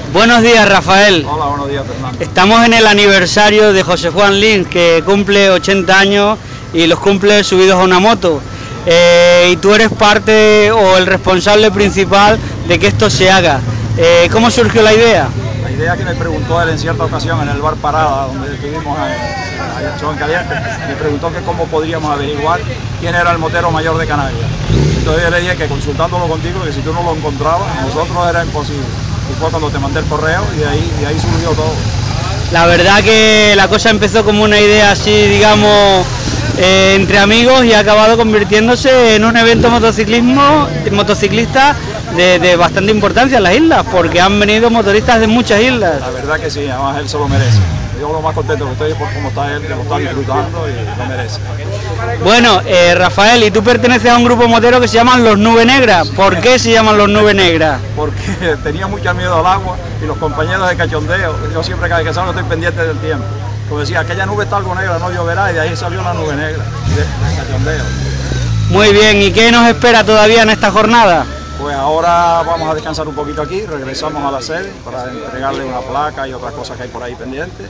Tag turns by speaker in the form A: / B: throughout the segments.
A: Buenos días, Rafael.
B: Hola, buenos días, Fernando.
A: Estamos en el aniversario de José Juan Lins, que cumple 80 años y los cumple subidos a una moto. Y tú eres parte o el responsable principal de que esto se haga. ¿Cómo surgió la idea?
B: La idea que me preguntó él en cierta ocasión en el bar Parada, donde estuvimos en Caliente, me preguntó que cómo podríamos averiguar quién era el motero mayor de Canarias. Entonces yo le dije que consultándolo contigo, que si tú no lo encontrabas, nosotros era imposible. Y fue cuando te mandé el correo y de ahí surgió todo.
A: La verdad que la cosa empezó como una idea así, digamos, entre amigos y ha acabado convirtiéndose en un evento motociclista de bastante importancia en las islas, porque han venido motoristas de muchas islas.
B: La verdad que sí, además él se lo merece. Yo lo más contento que estoy por cómo está él, que lo está disfrutando y lo merece.
A: Bueno, Rafael, y tú perteneces a un grupo motero que se llaman Los Nubes Negras. ¿Por qué se llaman Los Nubes Negras?
B: Porque tenía mucho miedo al agua y los compañeros de cachondeo, yo siempre cada vez que salgo estoy pendiente del tiempo. Como decía, aquella nube está algo negra, no lloverá, y de ahí salió la nube negra, de cachondeo.
A: Muy bien, ¿y qué nos espera todavía en esta jornada?
B: Pues ahora vamos a descansar un poquito aquí, regresamos a la sede para entregarle una placa y otras cosas que hay por ahí pendientes.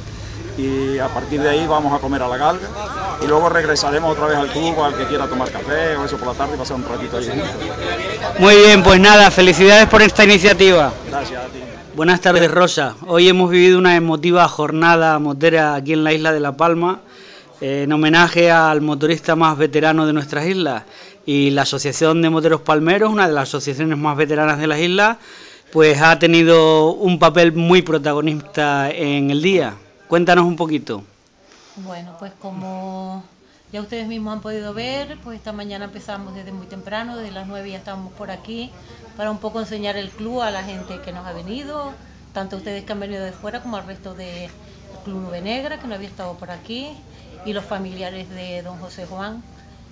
B: Y a partir de ahí vamos a comer a la galga y luego regresaremos otra vez al club al que quiera tomar café o eso por la tarde y pasar un ratito ahí juntos.
A: Muy bien, pues nada, felicidades por esta iniciativa.
B: Gracias a ti.
A: Buenas tardes, Rosa. Hoy hemos vivido una emotiva jornada motera aquí en la isla de La Palma, en homenaje al motorista más veterano de nuestras islas. Y la Asociación de Moteros Palmeros, una de las asociaciones más veteranas de las islas, pues ha tenido un papel muy protagonista en el día. Cuéntanos un poquito.
C: Bueno, pues como ya ustedes mismos han podido ver, pues esta mañana empezamos desde muy temprano, desde las 9 ya estábamos por aquí, para un poco enseñar el club a la gente que nos ha venido, tanto ustedes que han venido de fuera como al resto del Club Nube Negra, que no había estado por aquí, y los familiares de don José Juan.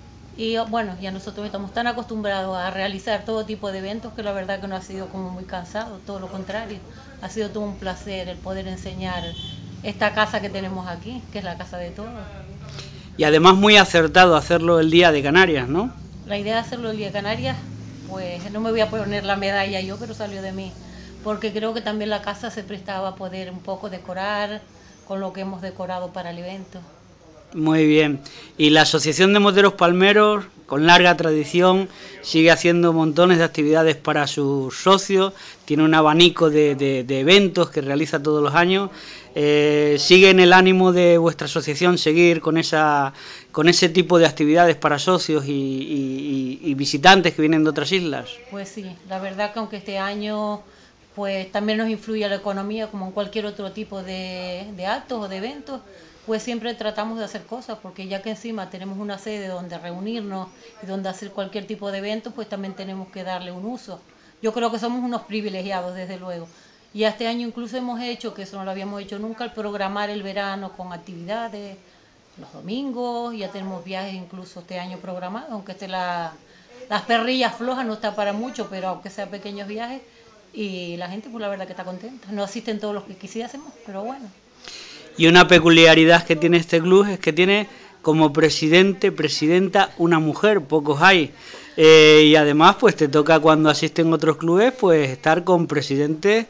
C: Y bueno, ya nosotros estamos tan acostumbrados a realizar todo tipo de eventos que la verdad que no ha sido como muy cansado, todo lo contrario, ha sido todo un placer el poder enseñar esta casa que tenemos aquí, que es la casa de todos.
A: Y además muy acertado hacerlo el Día de Canarias, ¿no?
C: La idea de hacerlo el Día de Canarias, pues no me voy a poner la medalla yo, pero salió de mí, porque creo que también la casa se prestaba a poder un poco decorar con lo que hemos decorado para el evento.
A: Muy bien. Y la Asociación de Moteros Palmeros, con larga tradición, sigue haciendo montones de actividades para sus socios, tiene un abanico de eventos que realiza todos los años. ¿Sigue en el ánimo de vuestra asociación seguir con ese tipo de actividades para socios y visitantes que vienen de otras islas?
C: Pues sí, la verdad que aunque este año pues también nos influye la economía como en cualquier otro tipo de actos o de eventos, pues siempre tratamos de hacer cosas, porque ya que encima tenemos una sede donde reunirnos y donde hacer cualquier tipo de evento, pues también tenemos que darle un uso. Yo creo que somos unos privilegiados, desde luego. Y este año incluso hemos hecho, que eso no lo habíamos hecho nunca, el programar el verano con actividades, los domingos, ya tenemos viajes incluso este año programados, aunque las perrillas flojas no está para mucho, pero aunque sean pequeños viajes, y la gente pues la verdad que está contenta. No asisten todos los que quisiésemos, pero bueno.
A: Y una peculiaridad que tiene este club es que tiene como presidenta una mujer, pocos hay. Y además pues te toca cuando asisten otros clubes pues estar con presidentes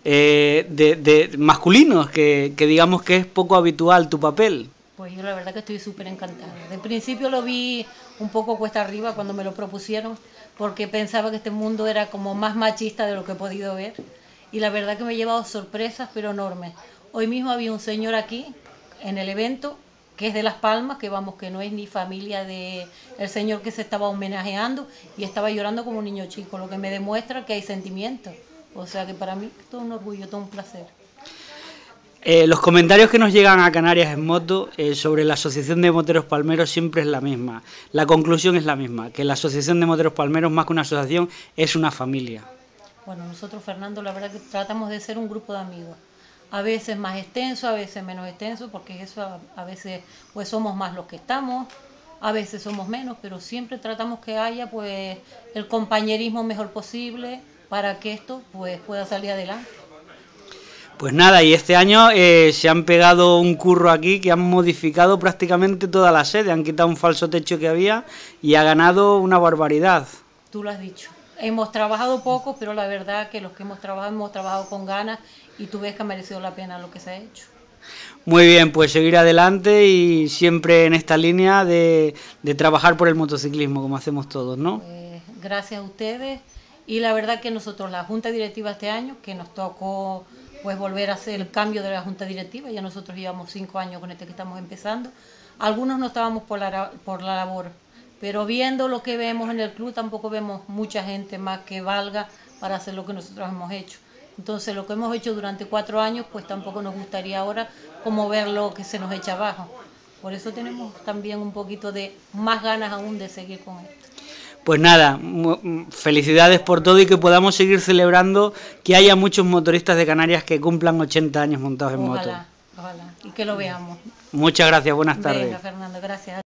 A: de masculinos, que digamos que es poco habitual tu papel.
C: Pues yo la verdad que estoy súper encantada. De principio lo vi un poco cuesta arriba cuando me lo propusieron, porque pensaba que este mundo era como más machista de lo que he podido ver. Y la verdad que me he llevado sorpresas pero enormes. Hoy mismo había un señor aquí en el evento que es de Las Palmas, que vamos, que no es ni familia de el señor que se estaba homenajeando, y estaba llorando como un niño chico, lo que me demuestra que hay sentimientos. O sea que para mí es todo un orgullo, todo un placer.
A: Los comentarios que nos llegan a Canarias en Moto sobre la Asociación de Moteros Palmeros siempre es la misma. La conclusión es la misma, que la Asociación de Moteros Palmeros, más que una asociación, es una familia.
C: Bueno, nosotros, Fernando, la verdad que tratamos de ser un grupo de amigos. A veces más extenso, a veces menos extenso, porque eso a veces pues somos más los que estamos, a veces somos menos, pero siempre tratamos que haya pues el compañerismo mejor posible para que esto pues pueda salir adelante.
A: Pues nada, y este año se han pegado un curro aquí que han modificado prácticamente toda la sede, han quitado un falso techo que había y ha ganado una barbaridad.
C: Tú lo has dicho. hemos trabajado poco, pero la verdad que los que hemos trabajado con ganas y tú ves que ha merecido la pena lo que se ha hecho.
A: Muy bien, pues seguir adelante y siempre en esta línea de trabajar por el motociclismo, como hacemos todos, ¿no?
C: Gracias a ustedes, y la verdad que nosotros, la Junta Directiva este año, que nos tocó pues volver a hacer el cambio de la Junta Directiva, ya nosotros llevamos 5 años con este que estamos empezando, algunos no estábamos por la labor, pero viendo lo que vemos en el club tampoco vemos mucha gente más que valga para hacer lo que nosotros hemos hecho. Entonces lo que hemos hecho durante 4 años pues tampoco nos gustaría ahora como ver lo que se nos echa abajo. Por eso tenemos también un poquito de más ganas aún de seguir con esto.
A: Pues nada, felicidades por todo y que podamos seguir celebrando que haya muchos motoristas de Canarias que cumplan 80 años montados en moto.
C: Ojalá, y que lo veamos.
A: Muchas gracias, buenas tardes.
C: Venga, Fernando, gracias.